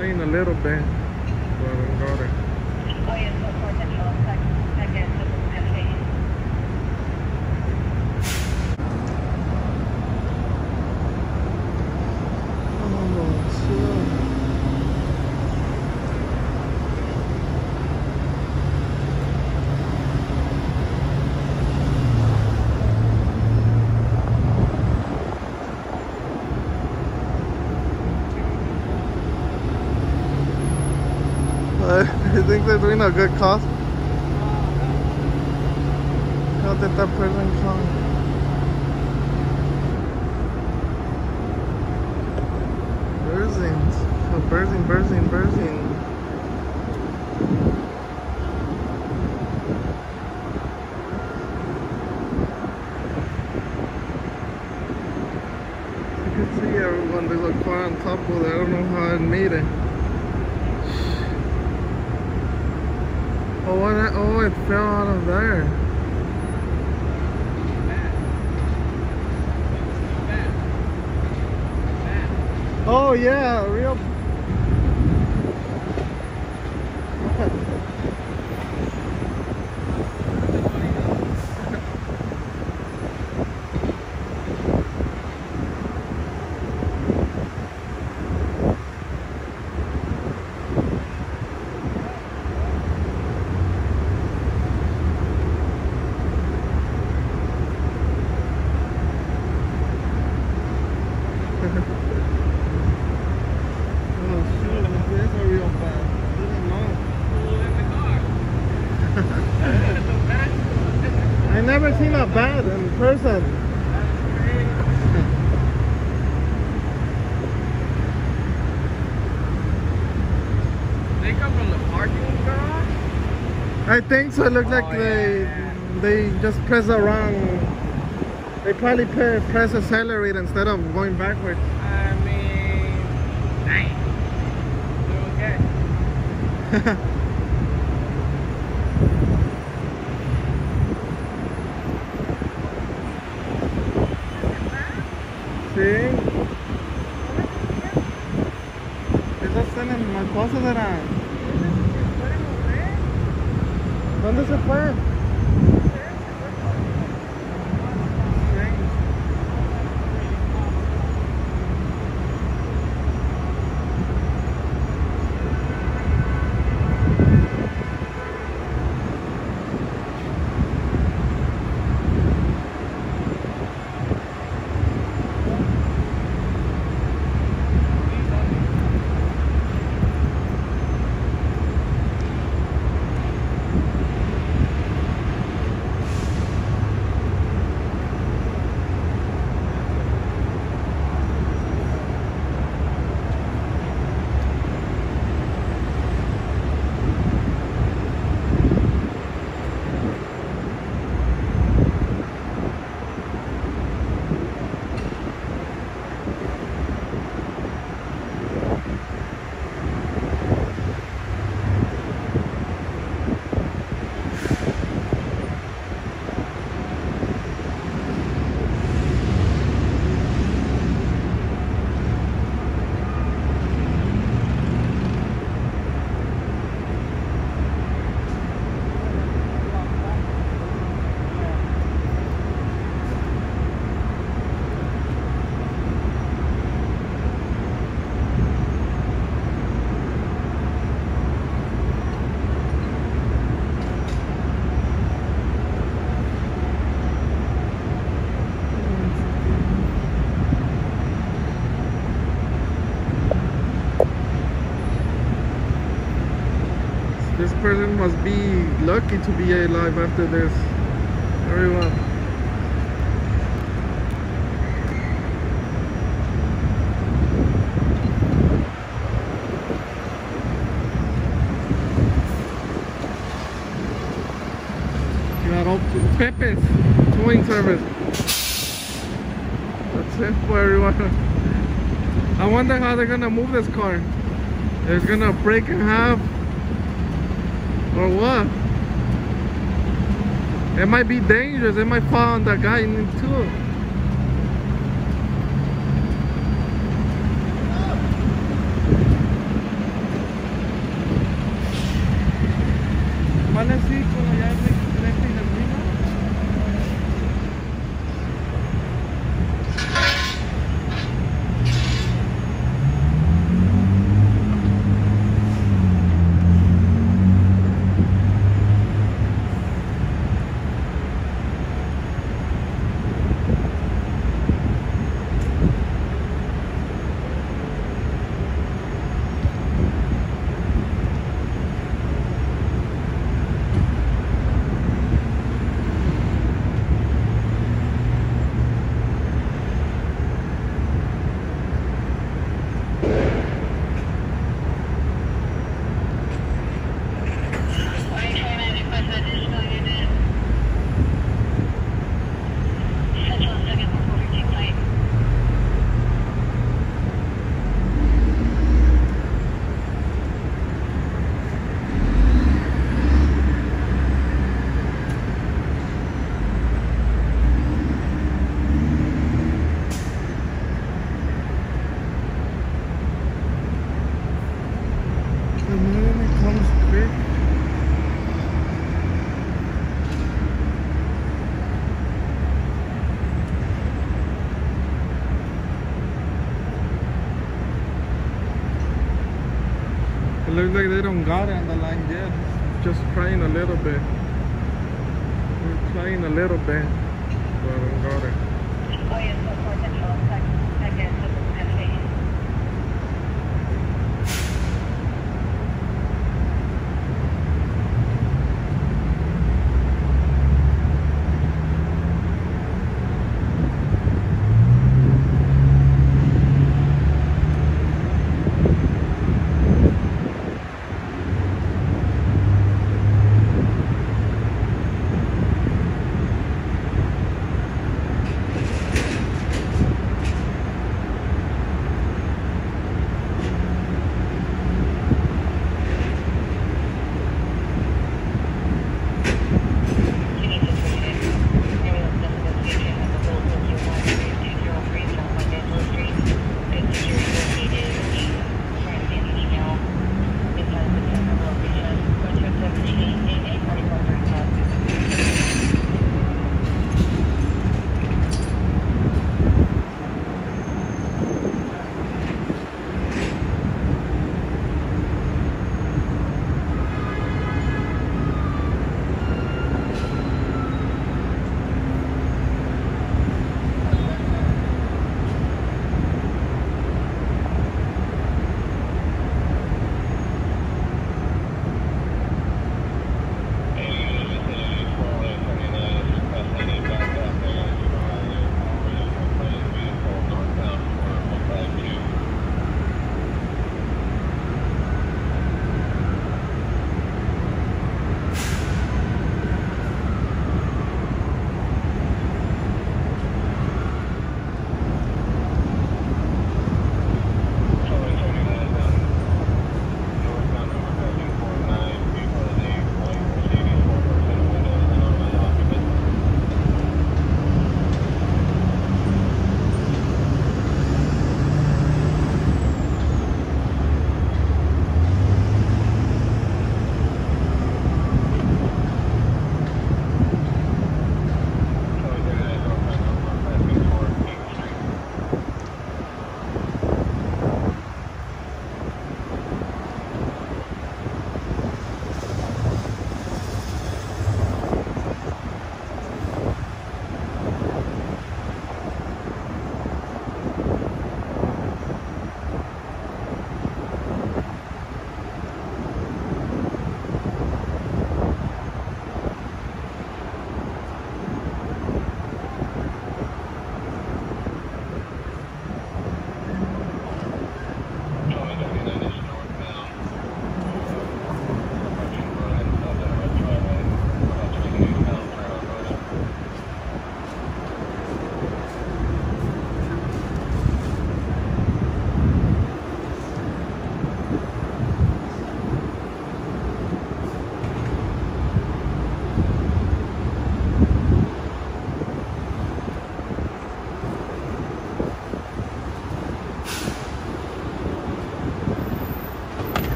flying a little bit. But I got it. Oh, yes, so for central, I guess, I think they're doing a good cause. How did that person come? Burzing. Oh, burzing. You can see everyone. There's a car on top of it. I don't know how it made it. Oh, it fell out of there. Oh yeah, real. I never seen a bat in person. They come from the parking garage? I think so. It looked like they just press around. They probably press accelerate instead of going backwards. I mean, dang. Okay. Sí. Esas están en las cosas eran. ¿Dónde se fue? This person must be lucky to be alive after this. Everyone. Got all Pepe's towing service. That's it for everyone. I wonder how they're gonna move this car. They're gonna break in half. Or what? It might be dangerous. It might fall on that guy in too. It looks like they don't got it on the line yet. Just trying a little bit. We're trying a little bit, but I don't got it. Oye, potential against the medication.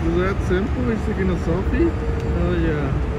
Is that simple? He's taking a selfie? Oh yeah.